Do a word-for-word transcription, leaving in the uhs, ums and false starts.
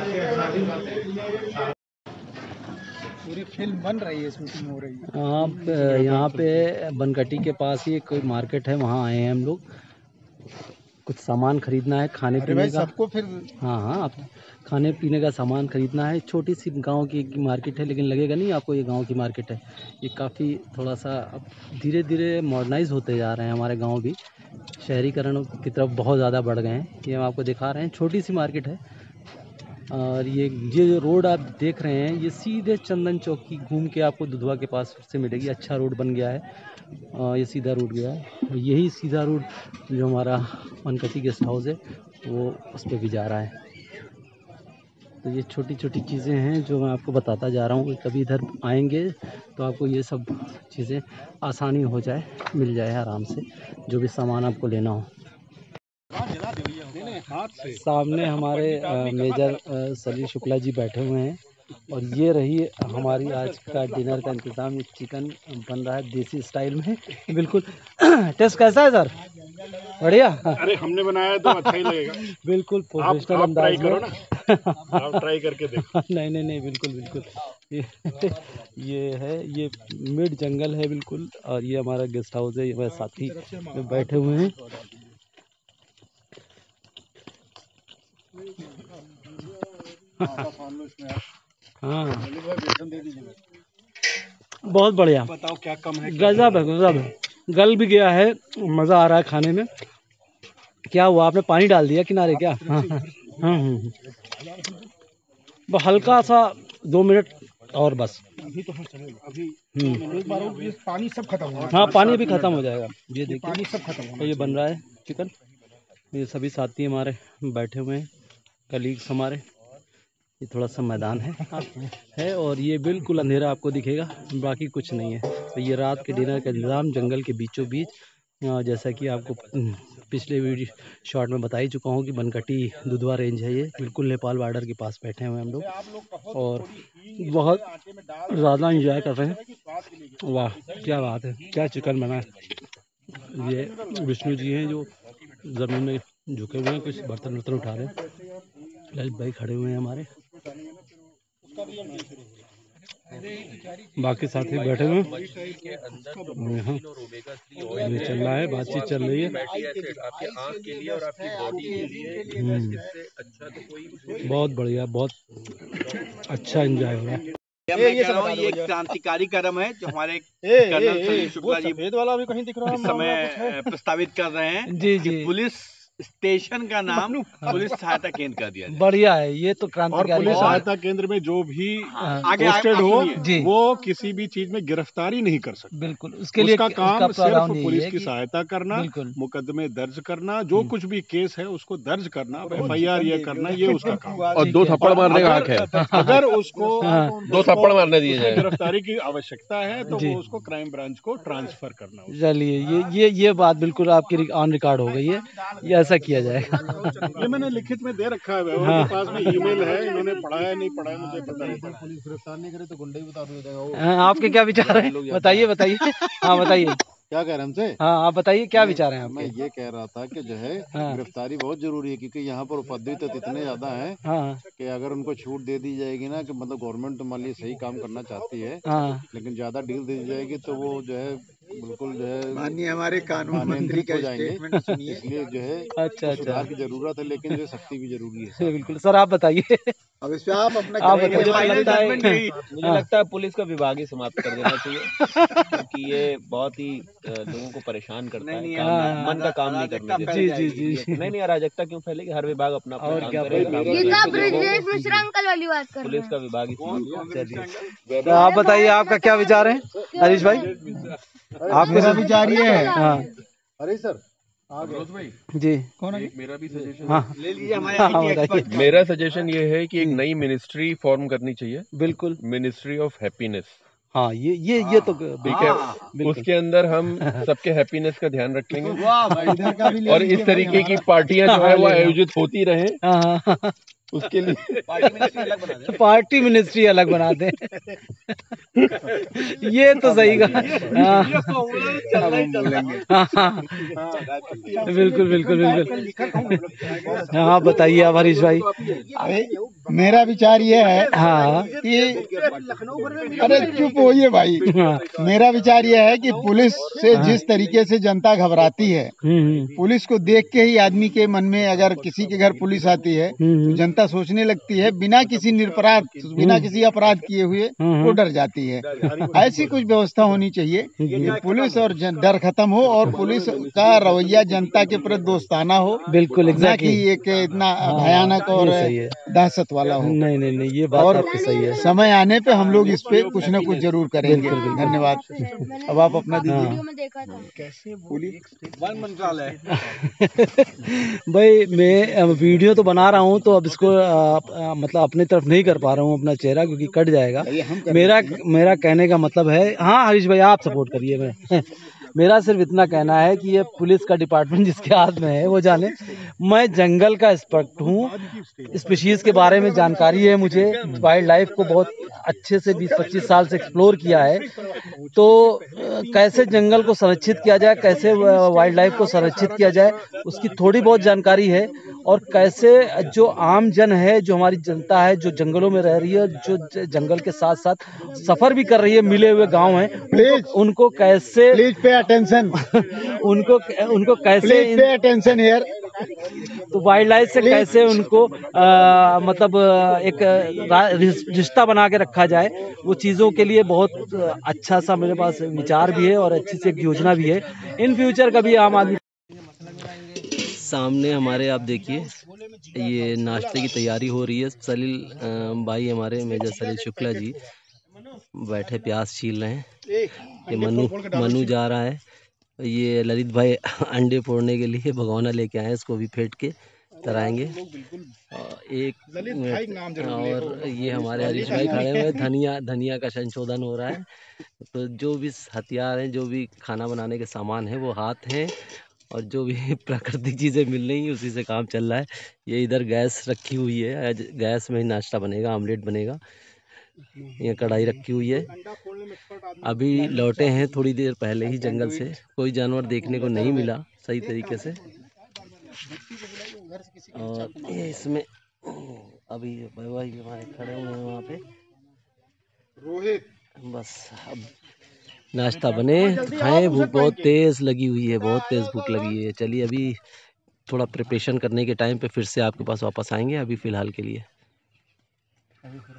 पूरी फिल्म बन रही है, शूटिंग हो रही है। आप यहाँ पे बनकटी के पास ही कोई मार्केट है, वहाँ आए हैं हम लोग। कुछ सामान खरीदना है खाने पीने का। सबको फिर हाँ हाँ, आप खाने पीने का सामान खरीदना है। छोटी सी गांव की मार्केट है, लेकिन लगेगा नहीं आपको ये गांव की मार्केट है। ये काफ़ी थोड़ा सा अब धीरे धीरे मॉडर्नाइज होते जा रहे हैं हमारे गांव भी। शहरीकरण की तरफ बहुत ज़्यादा बढ़ गए हैं। ये हम आपको दिखा रहे हैं, छोटी सी मार्केट है। और ये ये जो रोड आप देख रहे हैं, ये सीधे चंदन चौकी घूम के आपको दुधवा के पास से मिलेगी। अच्छा रोड बन गया है, आ, ये सीधा रोड गया है। यही सीधा रोड जो हमारा बनकटी गेस्ट हाउस है वो उस पर भी जा रहा है। तो ये छोटी छोटी चीज़ें हैं जो मैं आपको बताता जा रहा हूँ। कभी इधर आएंगे तो आपको ये सब चीज़ें आसानी हो जाए, मिल जाए आराम से, जो भी सामान आपको लेना हो। सामने हमारे मेजर सलील शुक्ला जी बैठे हुए हैं और ये रही हमारी आज का डिनर का इंतज़ाम। ये चिकन बन रहा है देसी स्टाइल में, बिल्कुल। टेस्ट कैसा है सर? बढ़िया। अरे हमने बनाया तो अच्छा ही लगेगा। बिल्कुल प्रोफेशनल अंदाज में। आप ट्राई करके देखो। नहीं नहीं नहीं, बिल्कुल बिल्कुल। ये ये है, ये मिड जंगल है बिल्कुल। और ये हमारा गेस्ट हाउस है, ये मेरे साथी बैठे हुए हैं। हाँ, बहुत बढ़िया। बताओ क्या कम है? गजब है, गजब है। गल भी गया है, मज़ा आ रहा है खाने में। क्या हुआ, आपने पानी डाल दिया किनारे क्या? हाँ हाँ हाँ, बस हल्का सा दो मिनट और बस। अभी तो अभी एक बार और पानी सब खत्म हो। हाँ, पानी भी खत्म हो जाएगा। ये देखिए पानी सब खत्म हो। तो ये बन रहा है चिकन। ये सभी साथी हमारे बैठे हुए हैं, कलीग्स हमारे। ये थोड़ा सा मैदान है है और ये बिल्कुल अंधेरा आपको दिखेगा, बाकी कुछ नहीं है। तो ये रात के डिनर का इंतज़ाम जंगल के बीचों बीच, जैसा कि आपको पिछले वीडियो शॉट में बता ही चुका हूँ कि बनकटी दुधवा रेंज है। ये बिल्कुल नेपाल बॉर्डर के पास बैठे हुए हैं हम लोग और बहुत ज़्यादा इंजॉय कर रहे हैं। वाह, क्या बात है, क्या चिकन बना है। ये विष्णु जी हैं जो ज़मीन में झुके हुए हैं, कुछ बर्तन वर्तन उठा रहे हैं। ललित भाई खड़े हुए हैं हमारे, बाकी साथी बैठे हुए हैं। यहाँ ये चल रहा है, बातचीत चल रही है। बहुत बढ़िया, बहुत अच्छा एंजॉय हो रहा है। ये ये सब ये एक क्रांतिकारी कदम है जो हमारे कर्नल सलील शुक्ला जी सफेद वाला भी कहीं दिख रहा है इस समय प्रस्तावित कर रहे हैं। जी जी, पुलिस स्टेशन का नाम पुलिस सहायता केंद्र कर दिया जाए। बढ़िया है, ये तो क्रांतिकारी। और पुलिस सहायता केंद्र में जो भी पोस्टेड हो जी, वो किसी भी चीज में गिरफ्तारी नहीं कर सकते। बिल्कुल, उसके लिए उसका काम सिर्फ पुलिस की कि... सहायता करना, मुकदमे दर्ज करना, जो कुछ भी केस है उसको दर्ज करना, एफ आई आर ये करना, ये उसका काम। और दो थप्पड़ मारने का हक है। अगर उसको दो थप्पड़ मारने दिए जाए, गिरफ्तारी की आवश्यकता है तो वो उसको क्राइम ब्रांच को ट्रांसफर करना। चलिए, ये ये ये बात बिल्कुल आपकी ऑन रिकॉर्ड हो गई है, ऐसा किया जाएगा। ये मैंने लिखित में दे रखा है, हाँ। के पास में ईमेल है, इन्होंने पढ़ा है नहीं पढ़ा है मुझे पता नहीं। पुलिस गिरफ्तार नहीं करे तो गुंडे ही बता देगा। आपके क्या विचार है, बताइए बताइए। हाँ बताइए, क्या कह रहे हैं हमसे? हाँ आप बताइए, क्या विचार हैं आपके? मैं ये कह रहा था कि जो है हाँ। गिरफ्तारी बहुत जरूरी है, क्योंकि यहाँ पर उपद्रवी तो इतने ज्यादा हैं हाँ। कि अगर उनको छूट दे दी जाएगी ना, कि मतलब गवर्नमेंट तो मान ली सही काम करना चाहती है हाँ। लेकिन ज्यादा डील दे दी जाएगी तो वो जो है बिल्कुल जो है माननीय हमारे कानून मंत्री का स्टेटमेंट सुनिए। इसलिए जो है अच्छा अच्छा सुधार की जरूरत है, लेकिन जो सख्ती भी जरूरी है। बिल्कुल सर, आप बताइए। अब इस पे आप अपना आप मुझे लगता है मुझे लगता है पुलिस का विभाग ही समाप्त कर देना चाहिए, क्योंकि ये बहुत ही लोगों को परेशान करता है, काम, मन का काम नहीं करने देता। जी जी जी, नहीं नहीं, अराजकता क्यों फैलेगी, हर विभाग अपना अपना काम करेगा। पुलिस का विभाग ही समाप्त। चलिए, तो आप बताइए, आपका क्या विचार है हरीश भाई? आप मेरा विचार ये है। हाँ अरे सर भाई जी, कौन है? मेरा भी सजेशन हाँ ले लीजिए हमारे हाँ, मेरा सजेशन ये है कि एक नई मिनिस्ट्री फॉर्म करनी चाहिए। बिल्कुल, मिनिस्ट्री ऑफ हैप्पीनेस। हाँ ये ये ये तो ठीक है, उसके अंदर हम सबके हैप्पीनेस का ध्यान रखेंगे और इस तरीके की पार्टियां जो है वो आयोजित होती रहे उसके लिए पार्टी मिनिस्ट्री अलग बना दें। ये तो सही कहा। बिल्कुल बिल्कुल बिल्कुल। हाँ बताइए आप हरीश भाई। मेरा विचार ये है हाँ कि अरे चुप होइए भाई। हाँ मेरा विचार ये है कि पुलिस से जिस तरीके से जनता घबराती है, हम्म पुलिस को देख के ही आदमी के मन में, अगर किसी के घर पुलिस आती है तो जनता सोचने लगती है बिना किसी निरपराध, बिना किसी अपराध किए हुए वो डर जाती है। ऐसी कुछ व्यवस्था होनी चाहिए कि पुलिस और जन, डर खत्म हो और पुलिस का रवैया जनता के प्रति दोस्ताना हो, बिल्कुल ना एग्जैक्टली। कि एक इतना भयानक और सही है। दहशत वाला हो। नहीं नहीं नहीं ये बात और आपकी सही है। समय आने पे हम लोग इस पे कुछ न कुछ जरूर करेंगे। बिल्कुल, बिल्कुल। धन्यवाद। अब आप अपना दीजिए। हाँ। में देखा था। वन मंत्रालय। भाई मैं अब वीडियो तो बना रहा हूँ तो अब इसको आ, आ, मतलब अपनी तरफ नहीं कर पा रहा हूँ अपना चेहरा, क्योंकि कट जाएगा। मेरा मेरा कहने का मतलब है, हाँ हरीश भाई आप सपोर्ट करिए। मैं मेरा सिर्फ इतना कहना है कि ये पुलिस का डिपार्टमेंट जिसके हाथ में है वो जाने। मैं जंगल का एक्सपर्ट हूँ, स्पीशीज़ के बारे में जानकारी है मुझे, वाइल्ड लाइफ को बहुत अच्छे से बीस पच्चीस साल से एक्सप्लोर किया है। तो कैसे जंगल को संरक्षित किया जाए, कैसे वाइल्ड लाइफ को संरक्षित किया जाए, उसकी थोड़ी बहुत जानकारी है। और कैसे जो आम जन है, जो हमारी जनता है, जो जंगलों में रह रही है, जो जंगल के साथ साथ सफ़र भी कर रही है, मिले हुए गांव हैं, प्लीज उनको कैसे प्लीज पे अटेंशन उनको उनको कैसे प्लीज पे अटेंशन हियर। तो वाइल्ड लाइफ से कैसे उनको आ, मतलब एक रा- रिश्ता बना के रखा जाए, वो चीज़ों के लिए बहुत अच्छा सा मेरे पास विचार भी है और अच्छी सी एक योजना भी है। इन फ्यूचर कभी आम आदमी सामने हमारे आप देखिए ये नाश्ते की तैयारी हो रही है। सलील अ, भाई हमारे मेजर सलील शुक्ला जी बैठे प्याज छील रहे हैं। ये मनु मनु जा रहा है। ये ललित भाई अंडे फोड़ने के लिए भगोना लेके आए हैं, इसको भी फेंट के तराएंगे। और एक और ये हमारे हरीश भाई खड़े हुए हैं। धनिया धनिया का संशोधन हो रहा है। तो जो भी हथियार हैं, जो भी खाना बनाने के सामान हैं, वो हाथ हैं, और जो भी प्राकृतिक चीज़ें मिल रही हैं उसी से काम चल रहा है। ये इधर गैस रखी हुई है, आज गैस में ही नाश्ता बनेगा, आमलेट बनेगा। ये कढ़ाई रखी हुई है। अभी लौटे हैं थोड़ी देर पहले ही जंगल से, कोई जानवर देखने को नहीं मिला सही तरीके से। और ये इसमें अभी भाई हमारे खड़े हुए हैं वहाँ पे। रोहित बस अब नाश्ता बने, खाएं। भूख बहुत तेज़ लगी हुई है, बहुत तेज़ भूख लगी है। चलिए अभी थोड़ा प्रिपरेशन करने के टाइम पे फिर से आपके पास वापस आएंगे। अभी फ़िलहाल के लिए